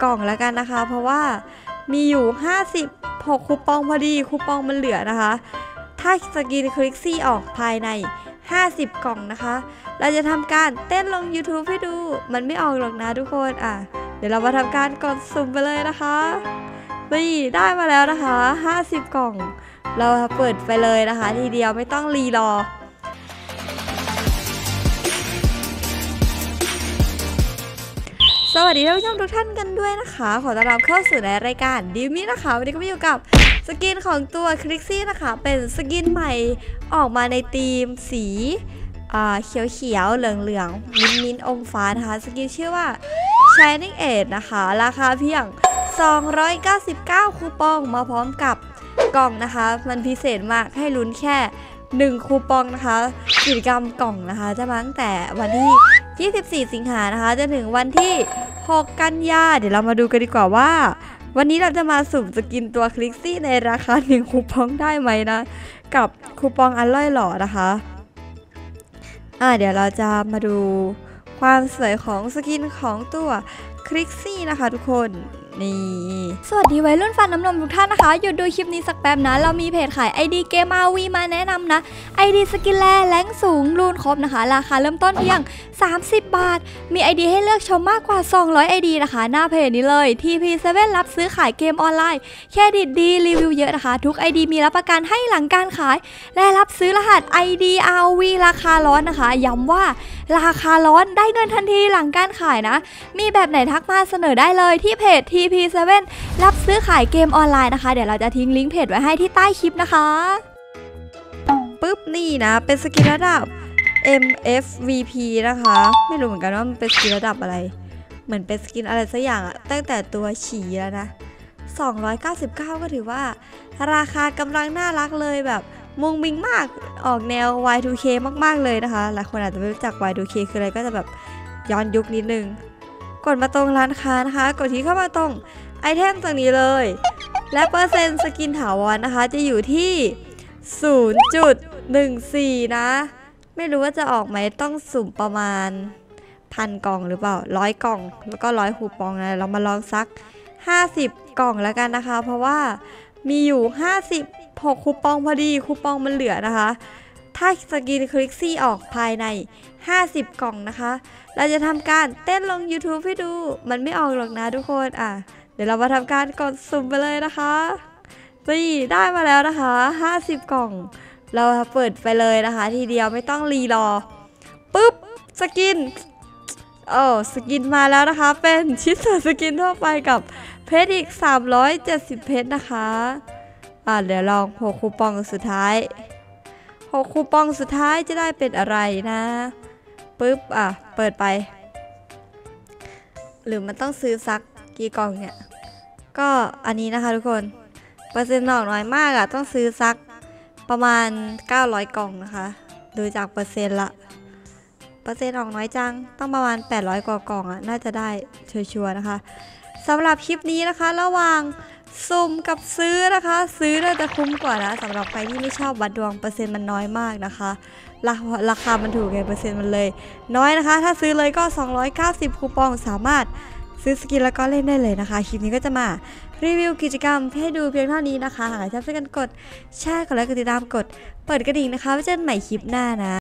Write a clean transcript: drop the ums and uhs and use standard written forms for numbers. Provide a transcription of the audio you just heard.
กล่องแล้วกันนะคะเพราะว่ามีอยู่56คูปองพอดีคูปองมันเหลือนะคะถ้าสกินคลิกซี่ออกภายใน50กล่องนะคะเราจะทำการเต้นลง YouTube ให้ดูมันไม่ออกหรอกนะทุกคนเดี๋ยวเรามาทำการกดสุ่มไปเลยนะคะนี่ได้มาแล้วนะคะ50กล่องเราเปิดไปเลยนะคะทีเดียวไม่ต้องรีรอสวัสดีท่านผู้ชมทุกท่านกันด้วยนะคะขอต้อนรับเข้าสู่ในรายการดิวมี่นะคะวันนี้ก็มาอยู่กับสกินของตัวคลิกซี่นะคะเป็นสกินใหม่ออกมาในธีมสีเขียวๆเหลืองๆมิ้นๆอมฟ้านะคะสกินชื่อว่า Shining Edge นะคะราคาเพียง299คูปองมาพร้อมกับกล่องนะคะมันพิเศษมากให้ลุ้นแค่1คูปองนะคะกิจกรรมกล่องนะคะจะมาตั้งแต่วันที่24สิงหานะคะจนถึงวันที่6กันยาเดี๋ยวเรามาดูกันดีกว่าว่าวันนี้เราจะมาสุ่มสกินตัวคลิกซี่ในราคา1คูปองได้ไหมนะกับคูปองอันล่อยหล่อนะคะเดี๋ยวเราจะมาดูความสวยของสกินของตัวคลิกซี่นะคะทุกคนนี่สวัสดีวัยรุ่นฟันน้ำนมทุกท่านนะคะหยุดดูคลิปนี้สักแป๊บนะเรามีเพจขาย ID เกม RV มาแนะนำนะ ID สกินแแรงสูงรูนครบนะคะราคาเริ่มต้นเพียง30 บาทมี ID ให้เลือกชมมากกว่า200 ID นะคะหน้าเพจนี้เลย TP7 รับซื้อขายเกมออนไลน์เครดิตดีรีวิวเยอะนะคะทุก ID มีรับประกันให้หลังการขายและรับซื้อรหัส ID RV ราคาร้อนนะคะย้ำว่าราคาร้อนได้เงินทันทีหลังการขายนะมีแบบไหนทักมาเสนอได้เลยที่เพจ TP7 รับซื้อขายเกมออนไลน์นะคะเดี๋ยวเราจะทิ้งลิงก์เพจไว้ให้ที่ใต้คลิปนะคะปึ๊บนี่นะเป็นสกินระดับ MFVP นะคะไม่รู้เหมือนกันว่ามันเป็นสกินระดับอะไรเหมือนเป็นสกินอะไรสักอย่างตั้งแต่ตัวฉี่แล้วนะ299ก็ถือว่าราคากำลังน่ารักเลยแบบมุงมิงมากออกแนว Y2K มากๆเลยนะคะหลายคนอาจจะไม่รู้จัก Y2K คืออะไรก็จะแบบย้อนยุคนิดนึงกดมาตรงร้านค้านะคะกดที่เข้ามาตรงไอเทมตรงนี้เลยและเปอร์เซ็นต์สกินถาวรนะคะจะอยู่ที่ 0.14 นะไม่รู้ว่าจะออกไหมต้องสุ่มประมาณ1,000 กล่องหรือเปล่า100กล่องแล้วก็100คูปองนะเรามาลองซัก50กล่องแล้วกันนะคะเพราะว่ามีอยู่56คูปองพอดีคูปองมันเหลือนะคะถ้าสกินคลิกซี่ออกภายใน50กล่องนะคะเราจะทำการเต้นลง YouTube ให้ดูมันไม่ออกหรอกนะทุกคนเดี๋ยวเรามาทำการกดสุ่มไปเลยนะคะนี่ได้มาแล้วนะคะ50กล่องเราเปิดไปเลยนะคะทีเดียวไม่ต้องรีรอปุ๊บสกินสกินมาแล้วนะคะเป็นชิ้นส่วนสกินทั่วไปกับเพชรอีก370เพชรนะคะเดี๋ยวลอง6คูปองสุดท้าย6คูปองสุดท้ายจะได้เป็นอะไรนะปึ๊บเปิดไปหรือมันต้องซื้อสักกี่กล่องเนี่ยก็อันนี้นะคะทุกคนเปอร์เซ็นต์ออกน้อยมากต้องซื้อสักประมาณ900กล่องนะคะดูจากเปอร์เซ็นต์ละเปอร์เซ็นต์ออกน้อยจังต้องประมาณ800กว่ากล่องน่าจะได้ชัวร์ๆนะคะสำหรับคลิปนี้นะคะระหว่างสุ่มกับซื้อนะคะซื้อน่าจะคุ้มกว่านะสำหรับใครที่ไม่ชอบวัดดวงเปอร์เซ็นต์มันน้อยมากนะคะราคามันถูกไงเปอร์เซ็นต์มันเลยน้อยนะคะถ้าซื้อเลยก็290คูปองสามารถซื้อสกินแล้วก็เล่นได้เลยนะคะคลิปนี้ก็จะมารีวิวกิจกรรมให้ดูเพียงเท่านี้นะคะหากชอบช่วยกันกดแชร์กดไลค์กดติดตามกดเปิดกระดิ่งนะคะไว้เจอกันใหม่คลิปหน้านะ